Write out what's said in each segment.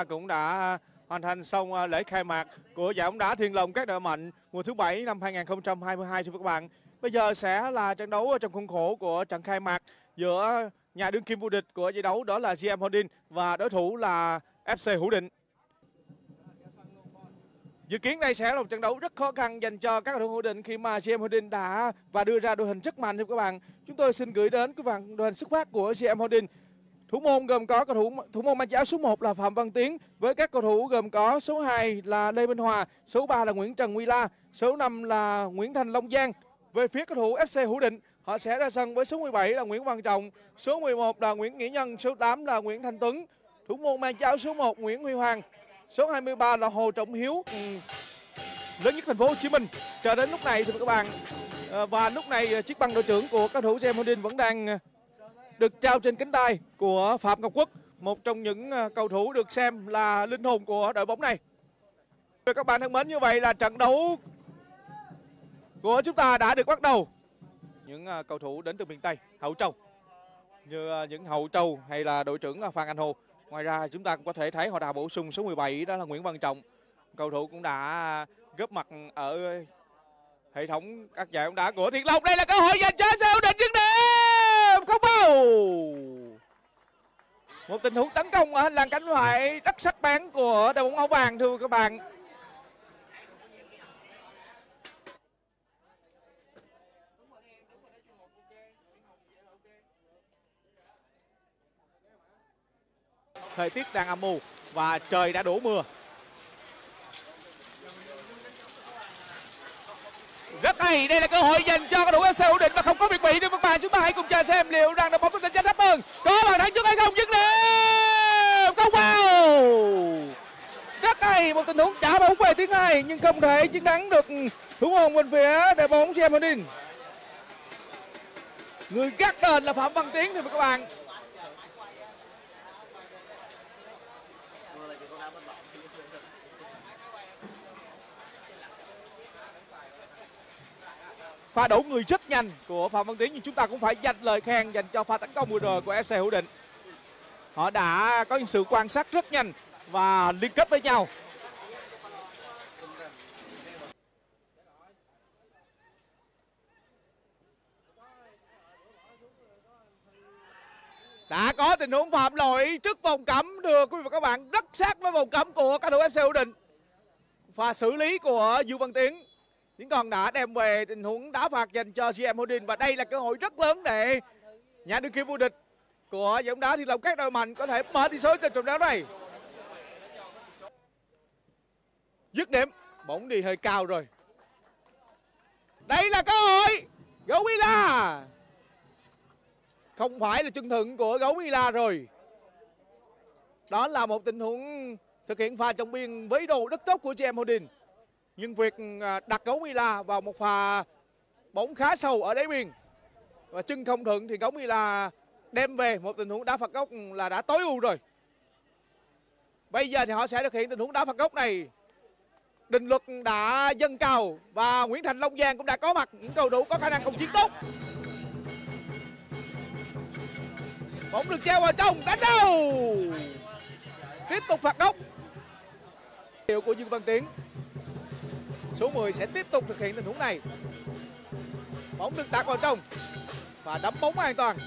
cũng đã hoàn thành xong lễ khai mạc của giải bóng đá Thiên Long các đội mạnh mùa thứ 7 năm 2022 thưa các bạn. Bây giờ sẽ là trận đấu trong khuôn khổ của trận khai mạc giữa nhà đương kim vô địch của giải đấu, đó là GM Holding, và đối thủ là FC Hữu Định. Dự kiến đây sẽ là một trận đấu rất khó khăn dành cho các cầu thủ Hữu Định khi mà GM Holding đã đưa ra đội hình rất mạnh thưa các bạn. Chúng tôi xin gửi đến các bạn đội hình xuất phát của GM Holding. Thủ môn gồm có cầu thủ môn mang áo số 1 là Phạm Văn Tiến, với các cầu thủ gồm có số 2 là Lê Minh Hòa, số 3 là Nguyễn Trần Huy La, số 5 là Nguyễn Thành Long Giang. Về phía cầu thủ FC Hữu Định, họ sẽ ra sân với số 17 là Nguyễn Văn Trọng, số 11 là Nguyễn Nghĩa Nhân, số 8 là Nguyễn Thanh Tuấn, thủ môn mang áo số 1 Nguyễn Huy Hoàng, số 23 là Hồ Trọng Hiếu, lớn nhất thành phố Hồ Chí Minh cho đến lúc này thưa các bạn. Và lúc này chiếc băng đội trưởng của các cầu thủ GM Holding vẫn đang được trao trên cánh tay của Phạm Ngọc Quốc, một trong những cầu thủ được xem là linh hồn của đội bóng này. Các bạn thân mến, như vậy là trận đấu của chúng ta đã được bắt đầu. Những cầu thủ đến từ miền Tây, Hậu Châu, như những Hậu Châu hay là đội trưởng Phan Anh Hồ. Ngoài ra chúng ta cũng có thể thấy họ đã bổ sung số 17, đó là Nguyễn Văn Trọng. Cầu thủ cũng đã góp mặt ở hệ thống các giải bóng đá của Thiên Long. Đây là cơ hội dành cho FC Hữu Định, dứt điểm không vào. Một tình huống tấn công ở hành lang cánh phải rất sắc bén của đội bóng áo vàng thưa các bạn. Thời tiết đang âm mù và trời đã đổ mưa. Rất hay, đây là cơ hội dành cho cầu thủ FC Hữu Định và không có việc bị nữa các bạn. Chúng ta hãy cùng chờ xem liệu rằng đội bóng được đánh giá thấp hơn có bàn thắng trước hay không. Dứt điểm không vào. Rất hay, một tình huống trả bóng về tiếng hai nhưng không thể chiến thắng được thủ môn bên phía đội bóng GM Holding. Người gác đền là Phạm Văn Tiến thưa các bạn. Pha đổ người rất nhanh của Phạm Văn Tiến, nhưng chúng ta cũng phải dành lời khen dành cho pha tấn công vừa rồi của FC Hữu Định. Họ đã có những sự quan sát rất nhanh và liên kết với nhau. Đã có tình huống phạm lỗi trước vòng cấm thưa quý vị và các bạn, rất sát với vòng cấm của các đội FC Hữu Định. Pha xử lý của Dương Văn Tiến còn đã đem về tình huống đá phạt dành cho GM Holding, và đây là cơ hội rất lớn để nhà đương kim vô địch của giải bóng đá Thiên Long các đội mạnh có thể mở tỷ số trên trận đấu này. Dứt điểm, bóng đi hơi cao rồi. Đây là cơ hội Gấu Mila. Không phải là chân thượng của Gấu Mila rồi. Đó là một tình huống thực hiện pha trong biên với đồ rất tốt của GM Holding. Nhưng việc đặt Gấu Mila vào một pha bóng khá sâu ở đáy biên và chân không thuận thì Gấu Mila đem về một tình huống đá phạt góc là đã tối ưu rồi. Bây giờ thì họ sẽ thực hiện tình huống đá phạt góc này. Định luật đã dâng cao và Nguyễn Thành Long Giang cũng đã có mặt, những cầu thủ có khả năng công chiến tốt. Bóng được treo vào trong, đánh đầu. Tiếp tục phạt góc. Hiệu của Dương Văn Tiến. Số 10 sẽ tiếp tục thực hiện tình huống này. Bóng được tạt vào trong và đấm bóng an toàn.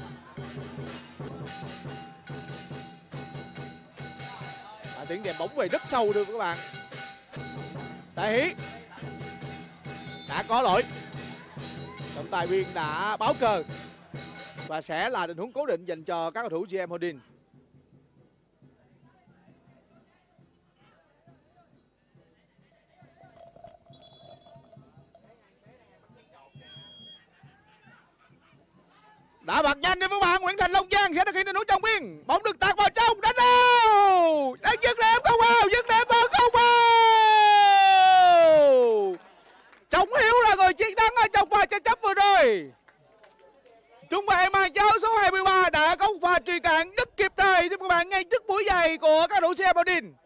Tiến đem bóng về rất sâu được các bạn. Đại Hí đã có lỗi. Trọng tài viên đã báo cờ và sẽ là tình huống cố định dành cho các cầu thủ GM Holding. Đã bật nhanh đi các bạn. Nguyễn Thành Long Giang sẽ thực hiện tình huống trong biên. Bóng được tạt vào trong, đánh đâu. Đang dứt điểm không vào, dứt điểm vẫn không vào. Trọng Hiếu là người chiến thắng ở trong pha tranh chấp vừa rồi. Trung vệ mang áo số 23 đã có một pha truy cản rất kịp thời thưa các bạn, ngay trước mũi giày của các đội GM Holding.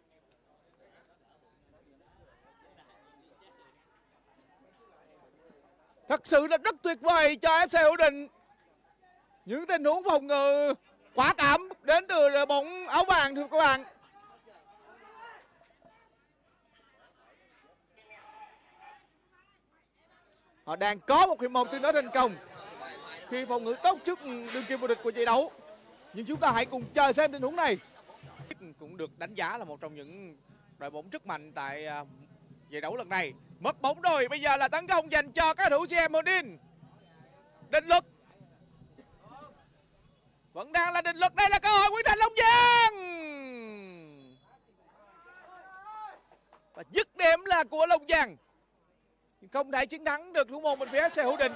Thật sự là rất tuyệt vời cho FC Hữu Định. Những tình huống phòng ngự quả cảm đến từ đội bóng áo vàng thưa các bạn. Họ đang có một hiệp một tương đối thành công khi phòng ngự tốt trước đương kim vô địch của giải đấu. Nhưng chúng ta hãy cùng chờ xem tình huống này. Cũng được đánh giá là một trong những đội bóng rất mạnh tại giải đấu lần này. Mất bóng rồi, bây giờ là tấn công dành cho các thủ GM Holding. Định Lực vẫn đang là Định Lực, đây là cơ hội Nguyễn Thành Long Giang. Và dứt điểm là của Long Giang. Nhưng không thể chiến thắng được thủ môn bên phía FC Hữu Định.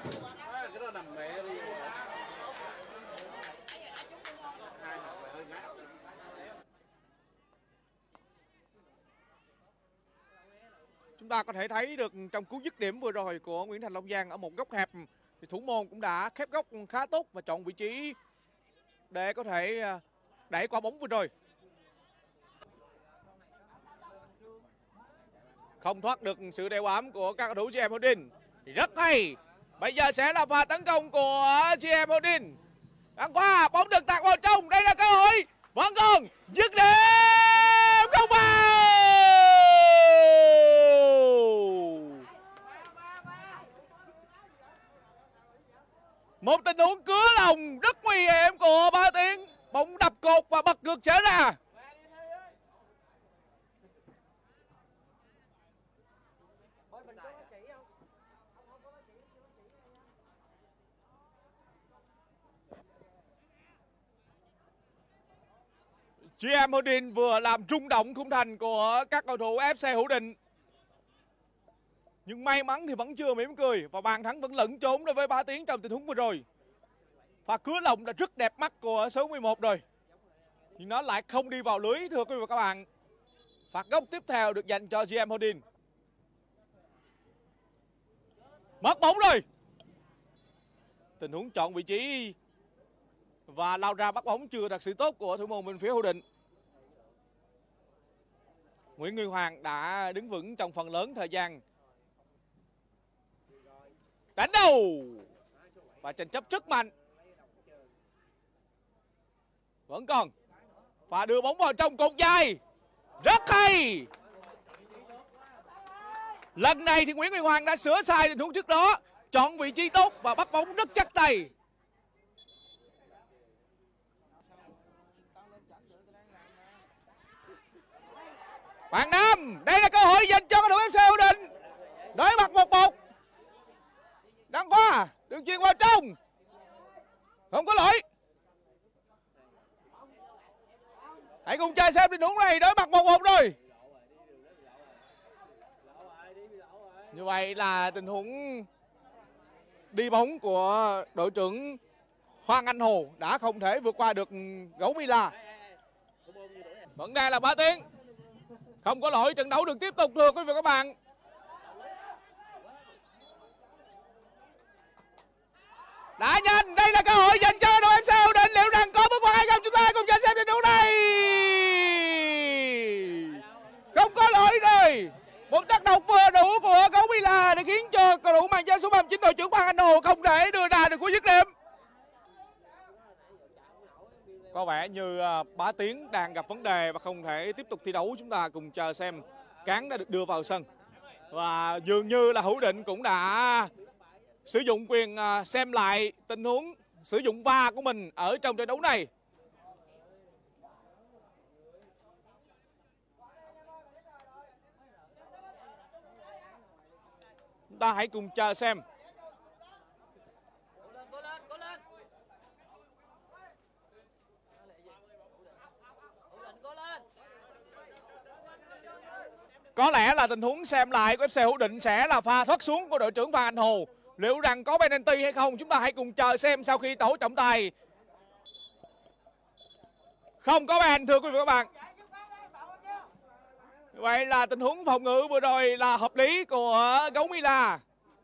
Chúng ta có thể thấy được trong cú dứt điểm vừa rồi của Nguyễn Thành Long Giang ở một góc hẹp thì thủ môn cũng đã khép góc khá tốt và chọn vị trí để có thể đẩy quả bóng vừa rồi. Không thoát được sự đeo bám của các cầu thủ GM Holding. Rất hay. Bây giờ sẽ là pha tấn công của GM Holding. Đang qua, bóng được tạt vào trong. Đây là cơ hội. Vẫn còn. Dứt điểm. Không vào. Một tình huống cứa lòng rất nguy hiểm của Ba Tiến. Bóng đập cột và bật ngược trở ra. GM Holding vừa làm rung động khung thành của các cầu thủ FC Hữu Định. Nhưng may mắn thì vẫn chưa mỉm cười và bàn thắng vẫn lẫn trốn đối với Ba Tiến trong tình huống vừa rồi. Pha cứa lòng đã rất đẹp mắt của số 11 rồi. Nhưng nó lại không đi vào lưới thưa quý vị và các bạn. Phạt góc tiếp theo được dành cho GM Holding. Mất bóng rồi. Tình huống chọn vị trí và lao ra bắt bóng chưa thật sự tốt của thủ môn bên phía Hữu Định. Nguyễn Nguyên Hoàng đã đứng vững trong phần lớn thời gian. Đánh đầu và tranh chấp rất mạnh. Vẫn còn và đưa bóng vào trong cột dài. Rất hay. Lần này thì Nguyễn Nguyên Hoàng đã sửa sai tình huống trước đó, chọn vị trí tốt và bắt bóng rất chắc tay. Bạn Nam, đây là cơ hội dành cho cầu thủ FC Hữu Định. Đối mặt 1-1. Đang qua, đường chuyền vào trong. Không có lỗi. Hãy cùng chơi xem tình huống này, đối mặt 1-1 rồi. Như vậy là tình huống đi bóng của đội trưởng Hoàng Anh Hồ đã không thể vượt qua được Gấu Mila. Vẫn đang là Ba Tiến. Không có lỗi, trận đấu được tiếp tục thưa quý vị và các bạn. Đã nhanh, đây là cơ hội dành cho đội FC Hữu Định. Liệu rằng có bước ngoặt hay không? Chúng ta cùng chờ xem tình huống này. Không có lỗi rồi. Một tác động vừa đủ của Gấu Mila để khiến cho cầu thủ mang số 39 đội trưởng Hoàng Anh Hồ không thể đưa ra được cú dứt điểm. Có vẻ như Bá Tiến đang gặp vấn đề và không thể tiếp tục thi đấu. Chúng ta cùng chờ xem. Cán đã được đưa vào sân. Và dường như là Hữu Định cũng đã sử dụng quyền xem lại tình huống sử dụng VAR của mình ở trong trận đấu này. Chúng ta hãy cùng chờ xem. Có lẽ là tình huống xem lại của FC Hữu Định sẽ là pha thoát xuống của đội trưởng Phan Anh Hồ. Liệu rằng có penalty hay không? Chúng ta hãy cùng chờ xem sau khi tổ trọng tài. Không có ban thưa quý vị và các bạn. Vậy là tình huống phòng ngự vừa rồi là hợp lý của Gấu Mila.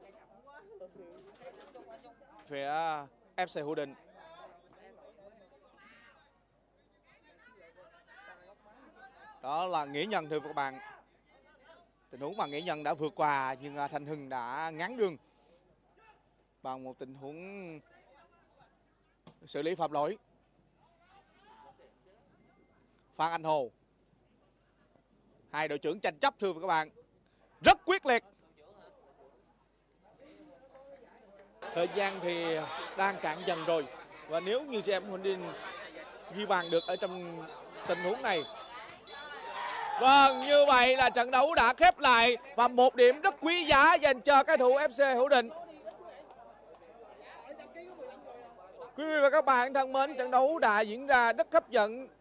Phía FC Hữu Định. Đó là Nghĩa Nhân thưa các bạn. Tình huống mà Nghĩa Nhân đã vượt qua nhưng Thanh Hưng đã ngáng đường bằng một tình huống xử lý phạm lỗi. Phan Anh Hồ. Hai đội trưởng tranh chấp thưa các bạn. Rất quyết liệt. Thời gian thì đang cạn dần rồi. Và nếu như GM Holding ghi bàn được ở trong tình huống này. Vâng, như vậy là trận đấu đã khép lại và một điểm rất quý giá dành cho các thủ FC Hữu Định. Quý vị và các bạn thân mến, trận đấu đã diễn ra rất hấp dẫn